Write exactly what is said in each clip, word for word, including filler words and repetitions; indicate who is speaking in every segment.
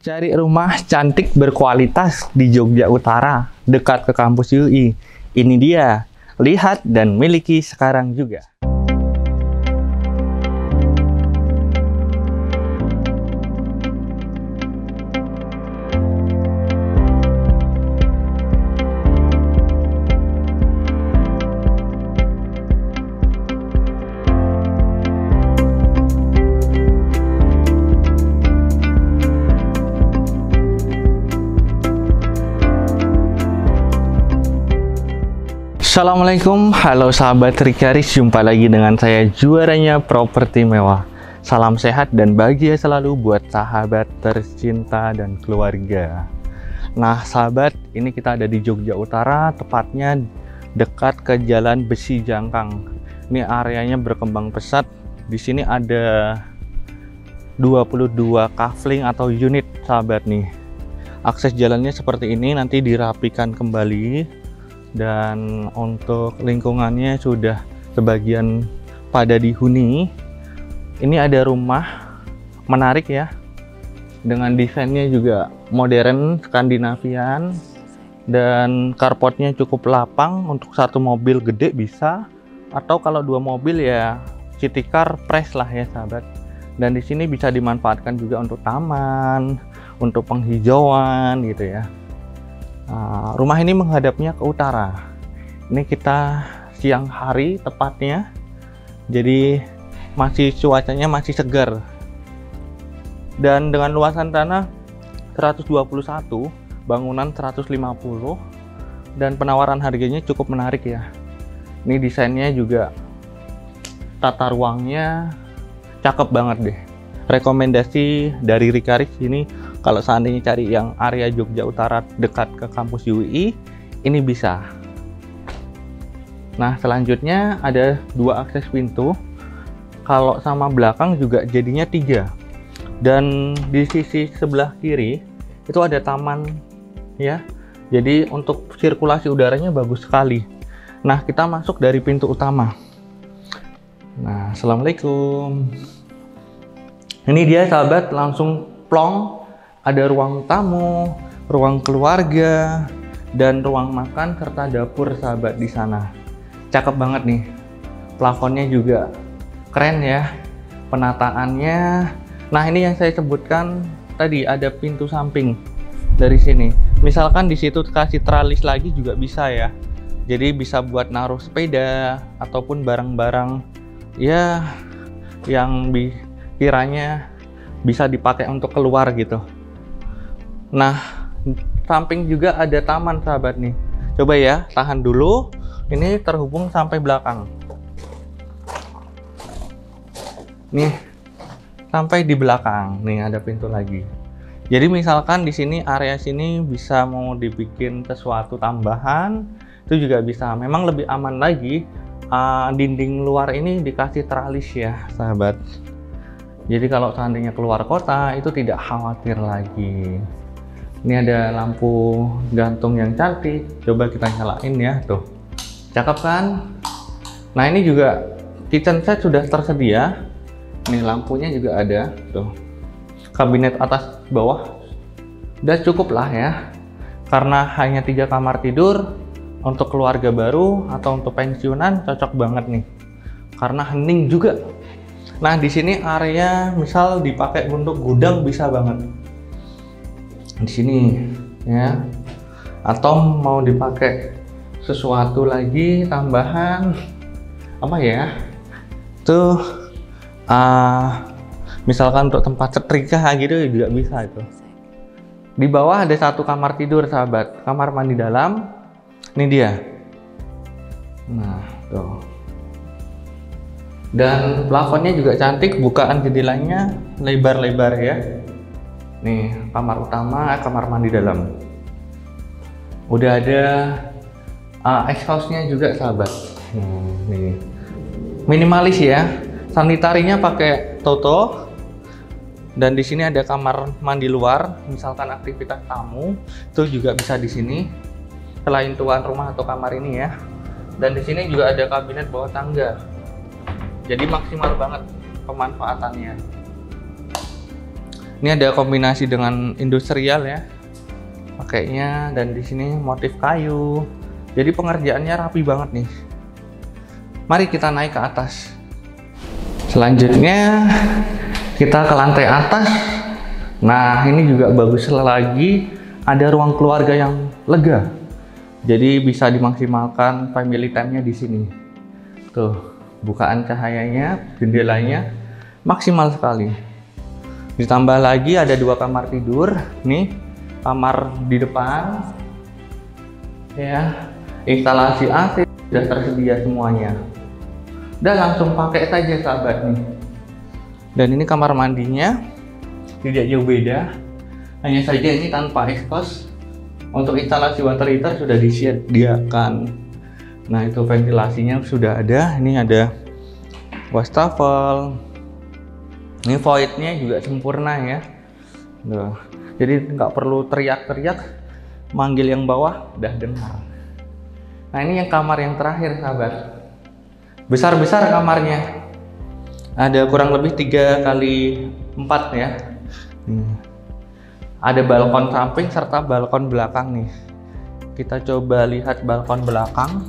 Speaker 1: Cari rumah cantik berkualitas di Jogja Utara, dekat ke kampus U I. Ini dia, lihat dan miliki sekarang juga. Assalamualaikum, halo sahabat Rikaris, jumpa lagi dengan saya juaranya properti mewah. Salam sehat dan bahagia selalu buat sahabat tercinta dan keluarga. Nah sahabat, ini kita ada di Jogja Utara, tepatnya dekat ke Jalan Besi Jangkang. Ini areanya berkembang pesat. Di sini ada dua puluh dua kafling atau unit sahabat nih. Akses jalannya seperti ini, nanti dirapikan kembali. Dan untuk lingkungannya sudah sebagian pada dihuni. Ini ada rumah menarik ya, dengan desainnya juga modern Skandinavian, dan carportnya cukup lapang untuk satu mobil gede bisa, atau kalau dua mobil ya city car press lah ya sahabat. Dan di sini bisa dimanfaatkan juga untuk taman, untuk penghijauan gitu ya. Nah, rumah ini menghadapnya ke utara. Ini kita siang hari tepatnya, jadi masih cuacanya masih segar. Dan dengan luasan tanah seratus dua puluh satu, bangunan seratus lima puluh, dan penawaran harganya cukup menarik ya. Ini desainnya juga, tata ruangnya cakep banget deh. Rekomendasi dari Rikaris ini, kalau seandainya cari yang area Jogja Utara dekat ke kampus U I, ini bisa. Nah selanjutnya ada dua akses pintu. Kalau sama belakang juga jadinya tiga. Dan di sisi sebelah kiri itu ada taman ya. Jadi untuk sirkulasi udaranya bagus sekali. Nah kita masuk dari pintu utama. Nah assalamualaikum. Ini dia sahabat, langsung plong. Ada ruang tamu, ruang keluarga, dan ruang makan serta dapur sahabat di sana. Cakep banget nih. Plafonnya juga keren ya. Penataannya. Nah, ini yang saya sebutkan tadi, ada pintu samping dari sini. Misalkan di situ kasih tralis lagi juga bisa ya. Jadi bisa buat naruh sepeda ataupun barang-barang ya yang kiranya bisa dipakai untuk keluar gitu. Nah, samping juga ada taman sahabat nih. Coba ya, tahan dulu. Ini terhubung sampai belakang. Nih, sampai di belakang. Nih ada pintu lagi. Jadi misalkan di sini area sini bisa mau dibikin sesuatu tambahan, itu juga bisa. Memang lebih aman lagi. Uh, dinding luar ini dikasih tralis ya, sahabat. Jadi kalau seandainya keluar kota itu tidak khawatir lagi. Ini ada lampu gantung yang cantik. Coba kita nyalain ya, tuh. Cakep kan? Nah ini juga kitchen set sudah tersedia. Nih lampunya juga ada, tuh. Kabinet atas bawah udah cukup lah ya. Karena hanya tiga kamar tidur, untuk keluarga baru atau untuk pensiunan cocok banget nih. Karena hening juga. Nah di sini area misal dipakai untuk gudang bisa banget. Di sini ya, atau mau dipakai sesuatu lagi tambahan apa ya, tuh uh, misalkan untuk tempat setrika gitu juga bisa itu. Di bawah ada satu kamar tidur sahabat, kamar mandi dalam. Ini dia. Nah tuh, dan plafonnya juga cantik, bukaan jendelanya lebar-lebar ya. Nih, kamar utama, kamar mandi dalam. Udah ada uh, exhaust-nya juga, sahabat. Hmm, nih. Minimalis ya. Sanitarinya pakai Toto. Dan di sini ada kamar mandi luar, misalkan aktivitas tamu, itu juga bisa di sini. Selain tuan rumah atau kamar ini ya. Dan di sini juga ada kabinet bawah tangga. Jadi maksimal banget pemanfaatannya. Ini ada kombinasi dengan industrial ya, pakainya, dan di sini motif kayu. Jadi pengerjaannya rapi banget nih. Mari kita naik ke atas. Selanjutnya kita ke lantai atas. Nah, ini juga bagus lagi, ada ruang keluarga yang lega. Jadi bisa dimaksimalkan family time-nya di sini. Tuh, bukaan cahayanya, jendelanya maksimal sekali. Ditambah lagi ada dua kamar tidur. Nih, kamar di depan. Ya, instalasi A C sudah tersedia semuanya. Udah langsung pakai saja sahabat nih. Dan ini kamar mandinya, tidak jauh beda. Hanya saja ini tanpa exhaust. Untuk instalasi water heater sudah disediakan. Nah, itu ventilasinya sudah ada. Ini ada wastafel. Ini voidnya juga sempurna ya. Tuh. Jadi nggak perlu teriak-teriak, manggil yang bawah udah dengar. Nah, ini yang kamar yang terakhir sahabat. Besar-besar kamarnya. Ada kurang lebih tiga kali empat ya. Hmm. Ada balkon samping serta balkon belakang nih. Kita coba lihat balkon belakang.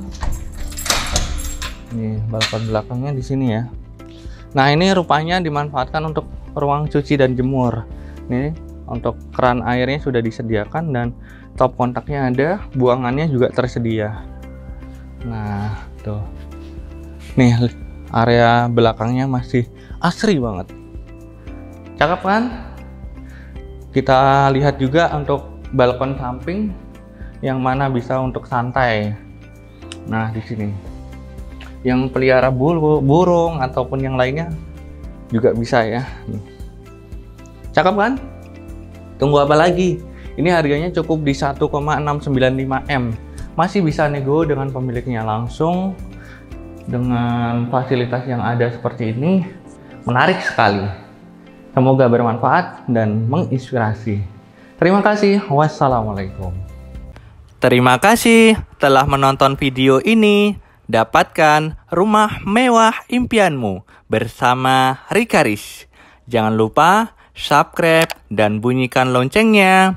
Speaker 1: Nih, balkon belakangnya di sini ya. Nah, ini rupanya dimanfaatkan untuk ruang cuci dan jemur. Nih, untuk keran airnya sudah disediakan dan top kontaknya ada, buangannya juga tersedia. Nah, tuh. Nih, area belakangnya masih asri banget. Cakep kan? Kita lihat juga untuk balkon samping yang mana bisa untuk santai. Nah, di sini yang pelihara bulu, burung ataupun yang lainnya juga bisa ya. Cakep kan? Tunggu apa lagi? Ini harganya cukup di satu koma enam sembilan lima M. Masih bisa nego dengan pemiliknya langsung. Dengan fasilitas yang ada seperti ini, menarik sekali. Semoga bermanfaat dan menginspirasi. Terima kasih. Wassalamualaikum. Terima kasih telah menonton video ini. Dapatkan rumah mewah impianmu bersama Rikaris. Jangan lupa subscribe dan bunyikan loncengnya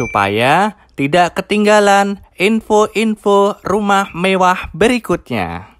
Speaker 1: supaya tidak ketinggalan info-info rumah mewah berikutnya.